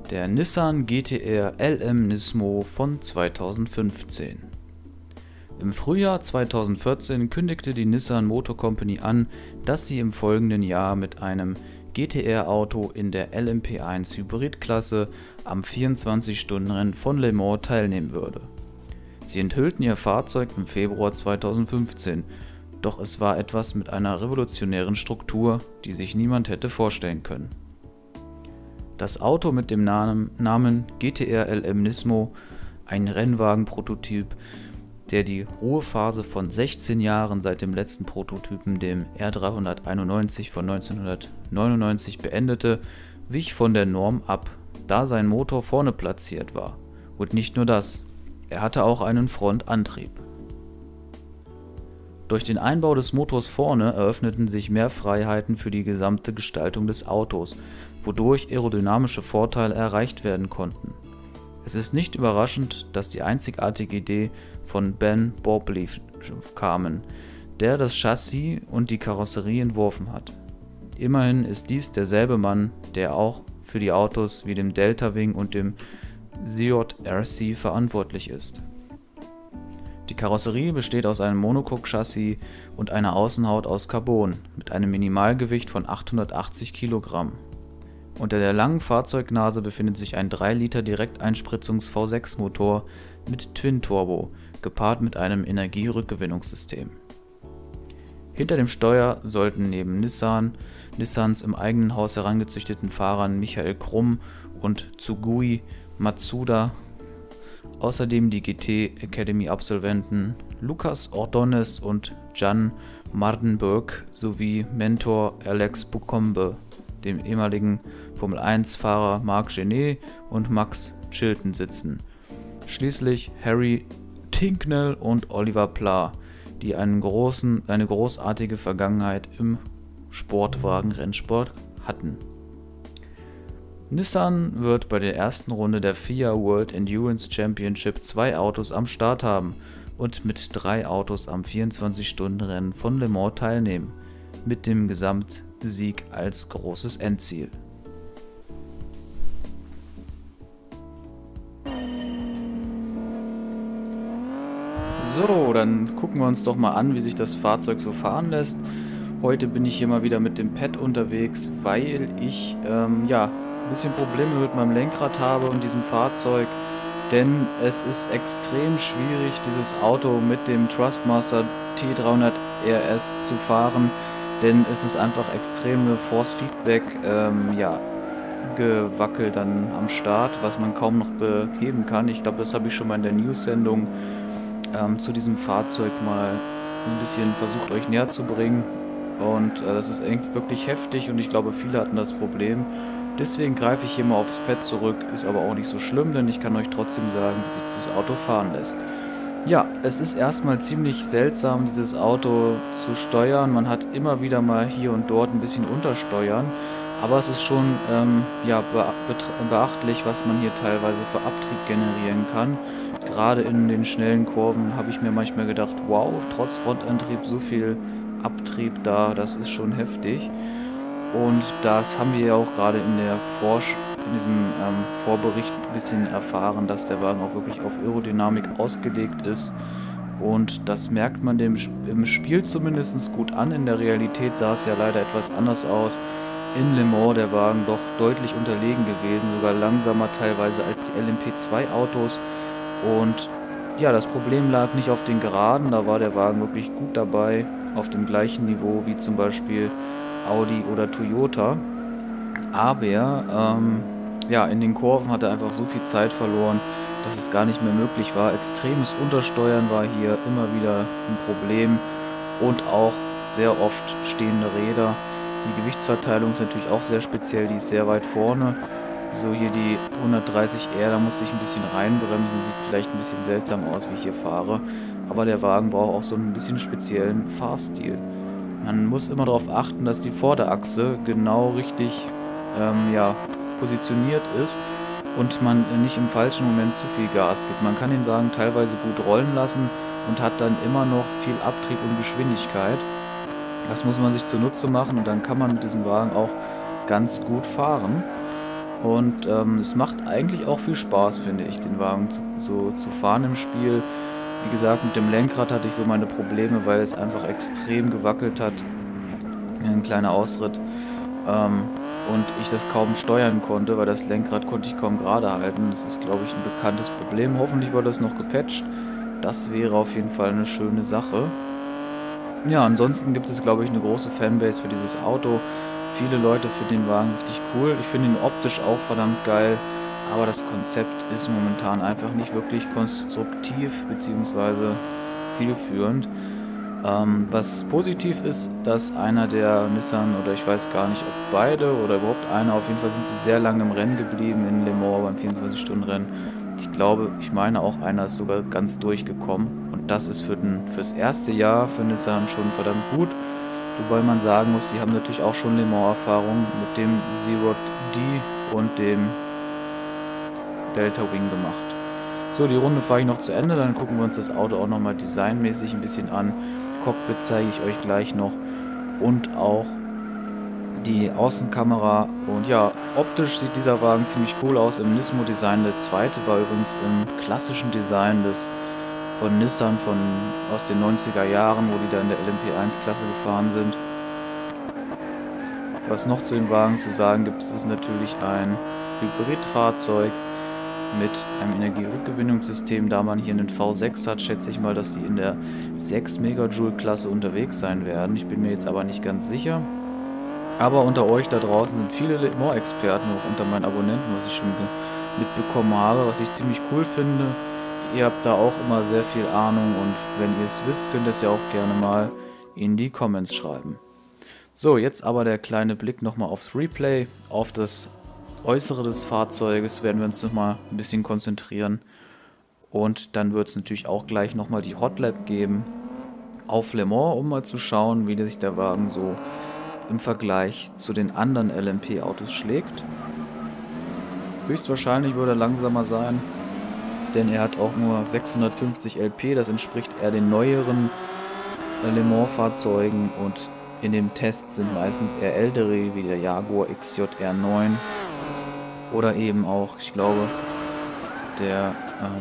Der Nissan GT-R LM Nismo von 2015. Im Frühjahr 2014 kündigte die Nissan Motor Company an, dass sie im folgenden Jahr mit einem GT-R-Auto in der LMP1 Hybrid-Klasse am 24-Stunden-Rennen von Le Mans teilnehmen würde. Sie enthüllten ihr Fahrzeug im Februar 2015, doch es war etwas mit einer revolutionären Struktur, die sich niemand hätte vorstellen können. Das Auto mit dem Namen GT-R LM Nismo, ein Rennwagen-Prototyp, der die Ruhephase von 16 Jahren seit dem letzten Prototypen, dem R391 von 1999, beendete, wich von der Norm ab, da sein Motor vorne platziert war. Und nicht nur das, er hatte auch einen Frontantrieb. Durch den Einbau des Motors vorne eröffneten sich mehr Freiheiten für die gesamte Gestaltung des Autos, wodurch aerodynamische Vorteile erreicht werden konnten. Es ist nicht überraschend, dass die einzigartige Idee von Ben Bobley kamen, der das Chassis und die Karosserie entworfen hat. Immerhin ist dies derselbe Mann, der auch für die Autos wie dem Delta Wing und dem CJ-RC verantwortlich ist. Die Karosserie besteht aus einem Monocoque-Chassis und einer Außenhaut aus Carbon mit einem Minimalgewicht von 880 Kilogramm. Unter der langen Fahrzeugnase befindet sich ein 3 Liter Direkteinspritzungs V6-Motor mit Twin-Turbo, gepaart mit einem Energierückgewinnungssystem. Hinter dem Steuer sollten neben Nissans im eigenen Haus herangezüchteten Fahrern Michael Krumm und Tsugui Matsuda, außerdem die GT Academy Absolventen Lucas Ordonez und Jan Mardenberg sowie Mentor Alex Bucombe, dem ehemaligen Formel-1-Fahrer Marc Gené und Max Chilton sitzen. Schließlich Harry Tincknell und Oliver Pla, die eine großartige Vergangenheit im Sportwagen-Rennsport hatten. Nissan wird bei der ersten Runde der FIA World Endurance Championship 2 Autos am Start haben und mit 3 Autos am 24-Stunden-Rennen von Le Mans teilnehmen, mit dem Gesamtsieg als großes Endziel. So, dann gucken wir uns doch mal an, wie sich das Fahrzeug so fahren lässt. Heute bin ich hier mal wieder mit dem Pad unterwegs, weil ich ein bisschen Probleme mit meinem Lenkrad habe und diesem Fahrzeug, denn es ist extrem schwierig, dieses Auto mit dem Thrustmaster T300 RS zu fahren, denn es ist einfach extreme Force-Feedback gewackelt dann am Start, was man kaum noch beheben kann. Ich glaube, das habe ich schon mal in der News-Sendung zu diesem Fahrzeug mal ein bisschen versucht euch näher zu bringen, und das ist eigentlich wirklich heftig und ich glaube, viele hatten das Problem. Deswegen greife ich hier mal aufs Pad zurück, ist aber auch nicht so schlimm, denn ich kann euch trotzdem sagen, wie sich dieses Auto fahren lässt. Ja, es ist erstmal ziemlich seltsam, dieses Auto zu steuern. Man hat immer wieder mal hier und dort ein bisschen untersteuern, aber es ist schon beachtlich, was man hier teilweise für Abtrieb generieren kann. Gerade in den schnellen Kurven habe ich mir manchmal gedacht, wow, trotz Frontantrieb so viel Abtrieb da, das ist schon heftig. Und das haben wir ja auch gerade in diesem Vorbericht ein bisschen erfahren, dass der Wagen auch wirklich auf Aerodynamik ausgelegt ist. Und das merkt man im Spiel zumindest gut an. In der Realität sah es ja leider etwas anders aus. In Le Mans der Wagen doch deutlich unterlegen gewesen, sogar langsamer teilweise als die LMP2-Autos. Und ja, das Problem lag nicht auf den Geraden, da war der Wagen wirklich gut dabei, auf dem gleichen Niveau wie zum Beispiel Audi oder Toyota, aber in den Kurven hat er einfach so viel Zeit verloren, dass es gar nicht mehr möglich war. Extremes Untersteuern war hier immer wieder ein Problem und auch sehr oft stehende Räder. Die Gewichtsverteilung ist natürlich auch sehr speziell, die ist sehr weit vorne. So hier die 130R, da musste ich ein bisschen reinbremsen, sieht vielleicht ein bisschen seltsam aus, wie ich hier fahre, aber der Wagen braucht auch so ein bisschen speziellen Fahrstil. Man muss immer darauf achten, dass die Vorderachse genau richtig positioniert ist und man nicht im falschen Moment zu viel Gas gibt. Man kann den Wagen teilweise gut rollen lassen und hat dann immer noch viel Abtrieb und Geschwindigkeit. Das muss man sich zunutze machen und dann kann man mit diesem Wagen auch ganz gut fahren. Und es macht eigentlich auch viel Spaß, finde ich, den Wagen zu fahren im Spiel. Wie gesagt, mit dem Lenkrad hatte ich so meine Probleme, weil es einfach extrem gewackelt hat. Ein kleiner Ausritt. Und ich das kaum steuern konnte, weil das Lenkrad konnte ich kaum gerade halten. Das ist, glaube ich, ein bekanntes Problem. Hoffentlich wird das noch gepatcht. Das wäre auf jeden Fall eine schöne Sache. Ja, ansonsten gibt es, glaube ich, eine große Fanbase für dieses Auto. Viele Leute finden den Wagen richtig cool. Ich finde ihn optisch auch verdammt geil. Aber das Konzept ist momentan einfach nicht wirklich konstruktiv bzw. zielführend. Was positiv ist, dass einer der Nissan, oder ich weiß gar nicht, ob beide oder überhaupt einer, auf jeden Fall sind sie sehr lange im Rennen geblieben in Le Mans beim 24-Stunden-Rennen. Ich meine auch einer ist sogar ganz durchgekommen. Und das ist fürs erste Jahr für Nissan schon verdammt gut. Wobei man sagen muss, die haben natürlich auch schon Le Mans-Erfahrung mit dem Z-Rod D und dem Delta Wing gemacht. So, die Runde fahre ich noch zu Ende, dann gucken wir uns das Auto auch nochmal designmäßig ein bisschen an. Cockpit zeige ich euch gleich noch und auch die Außenkamera. Und ja, optisch sieht dieser Wagen ziemlich cool aus im Nismo-Design. Der zweite war übrigens im klassischen Design von Nissan aus den 90er Jahren, wo die da in der LMP1-Klasse gefahren sind. Was noch zu dem Wagen zu sagen gibt, ist natürlich ein Hybridfahrzeug mit einem Energierückgewinnungssystem. Da man hier einen V6 hat, schätze ich mal, dass die in der 6 Megajoule-Klasse unterwegs sein werden. Ich bin mir jetzt aber nicht ganz sicher. Aber unter euch da draußen sind viele Le Mans-Experten, auch unter meinen Abonnenten, was ich schon mitbekommen habe, was ich ziemlich cool finde. Ihr habt da auch immer sehr viel Ahnung und wenn ihr es wisst, könnt ihr es ja auch gerne mal in die Comments schreiben. So, jetzt aber der kleine Blick nochmal aufs Replay, auf das Äußere des Fahrzeuges werden wir uns nochmal ein bisschen konzentrieren. Und dann wird es natürlich auch gleich nochmal die Hot Lap geben auf Le Mans, um mal zu schauen, wie sich der Wagen so im Vergleich zu den anderen LMP-Autos schlägt. Höchstwahrscheinlich wird er langsamer sein, denn er hat auch nur 650 LP, das entspricht eher den neueren Le Mans-Fahrzeugen und in dem Test sind meistens eher ältere, wie der Jaguar XJ R9 oder eben auch, ich glaube, der,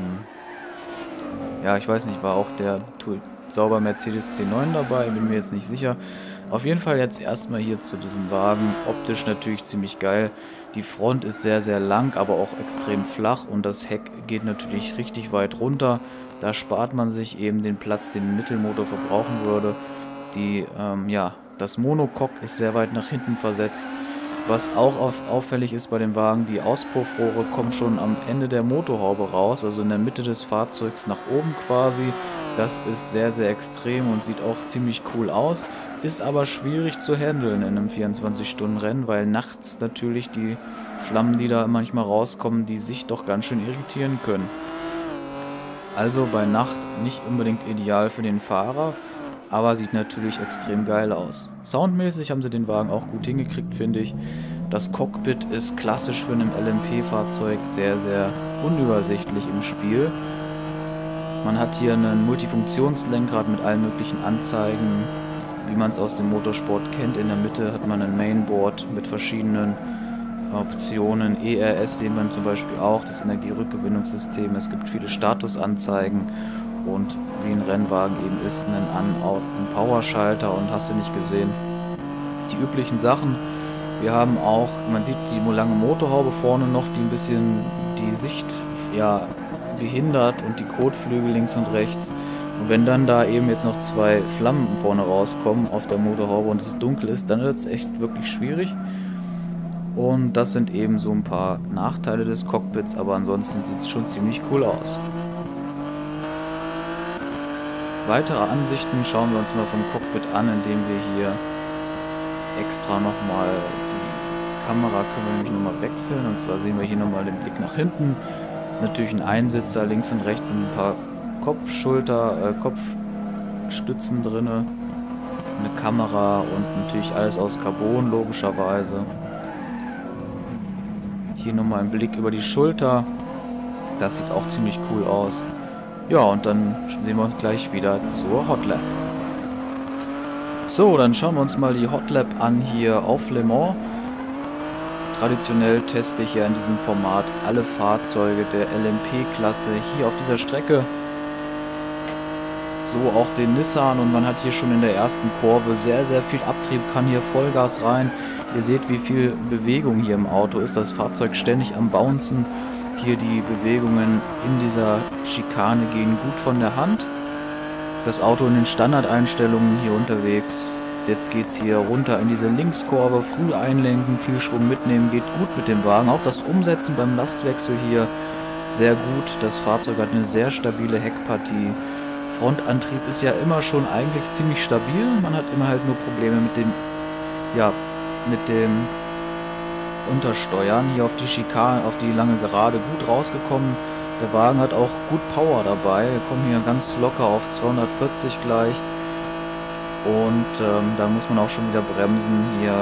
ja, ich weiß nicht, war auch der sauber Mercedes C9 dabei, bin mir jetzt nicht sicher. Auf jeden Fall jetzt erstmal hier zu diesem Wagen. Optisch natürlich ziemlich geil. Die Front ist sehr, sehr lang, aber auch extrem flach und das Heck geht natürlich richtig weit runter. Da spart man sich eben den Platz, den ein Mittelmotor verbrauchen würde. Ja, das Monocoque ist sehr weit nach hinten versetzt. Was auch auffällig ist bei dem Wagen, die Auspuffrohre kommen schon am Ende der Motorhaube raus, also in der Mitte des Fahrzeugs nach oben quasi. Das ist sehr, sehr extrem und sieht auch ziemlich cool aus, ist aber schwierig zu handeln in einem 24-Stunden-Rennen, weil nachts natürlich die Flammen, die da manchmal rauskommen, die Sicht doch ganz schön irritieren können. Also bei Nacht nicht unbedingt ideal für den Fahrer, aber sieht natürlich extrem geil aus. Soundmäßig haben sie den Wagen auch gut hingekriegt, finde ich. Das Cockpit ist klassisch für ein LMP-Fahrzeug sehr, sehr unübersichtlich im Spiel. Man hat hier ein Multifunktionslenkrad mit allen möglichen Anzeigen, wie man es aus dem Motorsport kennt. In der Mitte hat man ein Mainboard mit verschiedenen Optionen. ERS sehen wir zum Beispiel auch, das Energierückgewinnungssystem. Es gibt viele Statusanzeigen und wie ein Rennwagen eben ist, ein Powerschalter und hast du nicht gesehen. Die üblichen Sachen. Wir haben auch, man sieht die lange Motorhaube vorne noch, die ein bisschen die Sicht behindert und die Kotflügel links und rechts. Und wenn dann da eben jetzt noch zwei Flammen vorne rauskommen auf der Motorhaube und es dunkel ist, dann wird es echt wirklich schwierig. Und das sind eben so ein paar Nachteile des Cockpits, aber ansonsten sieht es schon ziemlich cool aus. Weitere Ansichten schauen wir uns mal vom Cockpit an, indem wir hier extra nochmal die Kamera können wir nämlich nochmal wechseln. Und zwar sehen wir hier nochmal den Blick nach hinten. Das ist natürlich ein Einsitzer, links und rechts sind ein paar Kopfstützen drin, eine Kamera und natürlich alles aus Carbon logischerweise. Hier nochmal ein Blick über die Schulter, das sieht auch ziemlich cool aus. Ja, und dann sehen wir uns gleich wieder zur Hot Lap. So, dann schauen wir uns mal die Hot Lap an hier auf Le Mans. Traditionell teste ich ja in diesem Format alle Fahrzeuge der LMP-Klasse hier auf dieser Strecke. So auch den Nissan, und man hat hier schon in der ersten Kurve sehr, sehr viel Abtrieb, kann hier Vollgas rein. Ihr seht, wie viel Bewegung hier im Auto ist, das Fahrzeug ständig am Bouncen. Hier die Bewegungen in dieser Schikane gehen gut von der Hand. Das Auto in den Standardeinstellungen hier unterwegs. Jetzt geht es hier runter in diese Linkskurve, früh einlenken, viel Schwung mitnehmen, geht gut mit dem Wagen. Auch das Umsetzen beim Lastwechsel hier sehr gut. Das Fahrzeug hat eine sehr stabile Heckpartie. Frontantrieb ist ja immer schon eigentlich ziemlich stabil. Man hat immer halt nur Probleme mit dem Untersteuern. Hier auf die Schikane, auf die lange Gerade gut rausgekommen. Der Wagen hat auch gut Power dabei. Wir kommen hier ganz locker auf 240 gleich. Und dann muss man auch schon wieder bremsen. Hier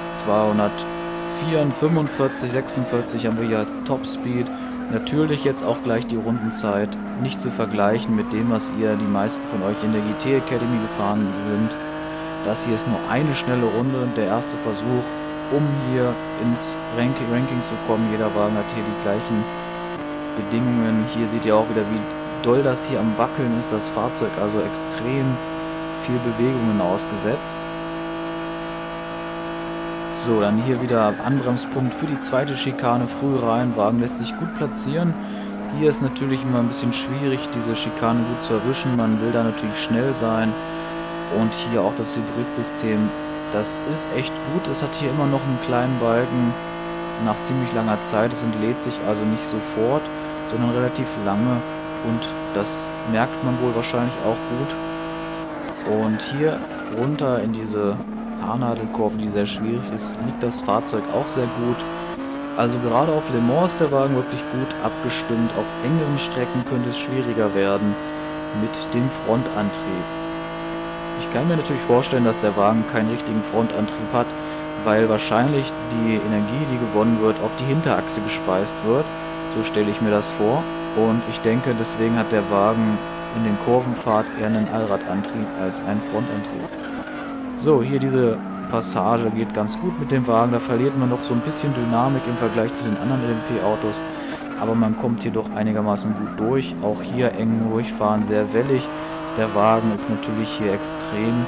204, 45, 46 haben wir hier Topspeed. Natürlich jetzt auch gleich die Rundenzeit nicht zu vergleichen mit dem, was die meisten von euch in der GT Academy gefahren sind. Das hier ist nur eine schnelle Runde, der erste Versuch, um hier ins Ranking zu kommen. Jeder Wagen hat hier die gleichen Bedingungen. Hier seht ihr auch wieder, wie doll das hier am Wackeln ist, das Fahrzeug, also extrem viel Bewegungen ausgesetzt. So, dann hier wieder Anbremspunkt für die zweite Schikane, früh rein, Wagen lässt sich gut platzieren. Hier ist natürlich immer ein bisschen schwierig, diese Schikane gut zu erwischen, man will da natürlich schnell sein. Und hier auch das Hybridsystem, das ist echt gut, es hat hier immer noch einen kleinen Balken nach ziemlich langer Zeit, es entlädt sich also nicht sofort, sondern relativ lange, und das merkt man wohl wahrscheinlich auch gut. Und hier runter in diese Haarnadelkurve, die sehr schwierig ist, liegt das Fahrzeug auch sehr gut. Also gerade auf Le Mans ist der Wagen wirklich gut abgestimmt. Auf engeren Strecken könnte es schwieriger werden mit dem Frontantrieb. Ich kann mir natürlich vorstellen, dass der Wagen keinen richtigen Frontantrieb hat, weil wahrscheinlich die Energie, die gewonnen wird, auf die Hinterachse gespeist wird. So stelle ich mir das vor. Und ich denke, deswegen hat der Wagen in den Kurvenfahrt eher einen Allradantrieb als einen Frontantrieb. So, hier diese Passage geht ganz gut mit dem Wagen. Da verliert man noch so ein bisschen Dynamik im Vergleich zu den anderen LMP-Autos. Aber man kommt hier doch einigermaßen gut durch. Auch hier eng durchfahren, sehr wellig. Der Wagen ist natürlich hier extrem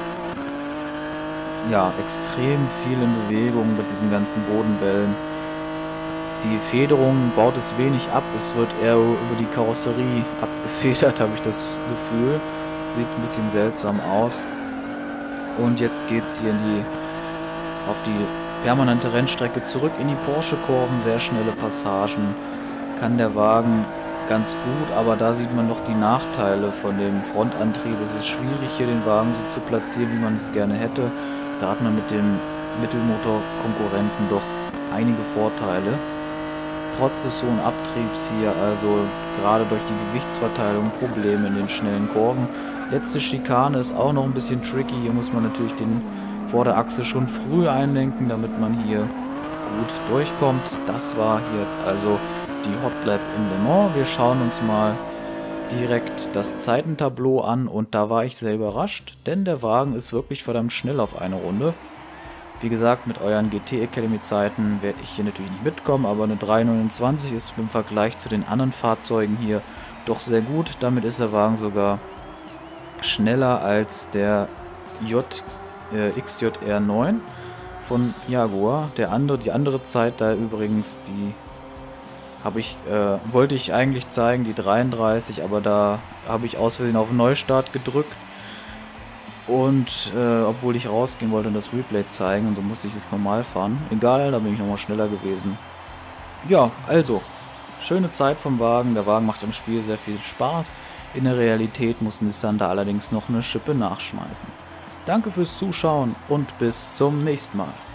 viel in Bewegung mit diesen ganzen Bodenwellen. Die Federung baut es wenig ab, es wird eher über die Karosserie abgefedert, habe ich das Gefühl. Sieht ein bisschen seltsam aus. Und jetzt geht es hier auf die permanente Rennstrecke zurück in die Porsche-Kurven, sehr schnelle Passagen. Kann der Wagen ganz gut, aber da sieht man noch die Nachteile von dem Frontantrieb. Es ist schwierig, hier den Wagen so zu platzieren, wie man es gerne hätte. Da hat man mit dem Mittelmotor-Konkurrenten doch einige Vorteile. Trotz des hohen Abtriebs hier, also gerade durch die Gewichtsverteilung, Probleme in den schnellen Kurven. Letzte Schikane ist auch noch ein bisschen tricky. Hier muss man natürlich den Vorderachse schon früh einlenken, damit man hier gut durchkommt. Das war hier jetzt also die Hot Lap in Le Mans. Wir schauen uns mal direkt das Zeitentableau an, und da war ich sehr überrascht, denn der Wagen ist wirklich verdammt schnell auf eine Runde. Wie gesagt, mit euren GT Academy Zeiten werde ich hier natürlich nicht mitkommen, aber eine 3,29 ist im Vergleich zu den anderen Fahrzeugen hier doch sehr gut. Damit ist der Wagen sogar schneller als der XJR 9 von Jaguar. Die andere Zeit da übrigens, die wollte ich eigentlich zeigen, die 33, aber da habe ich aus Versehen auf Neustart gedrückt. Und obwohl ich rausgehen wollte und das Replay zeigen, und so musste ich es normal fahren. Egal, da bin ich nochmal schneller gewesen. Ja, also, schöne Zeit vom Wagen. Der Wagen macht im Spiel sehr viel Spaß. In der Realität muss Nissan da allerdings noch eine Schippe nachschmeißen. Danke fürs Zuschauen und bis zum nächsten Mal.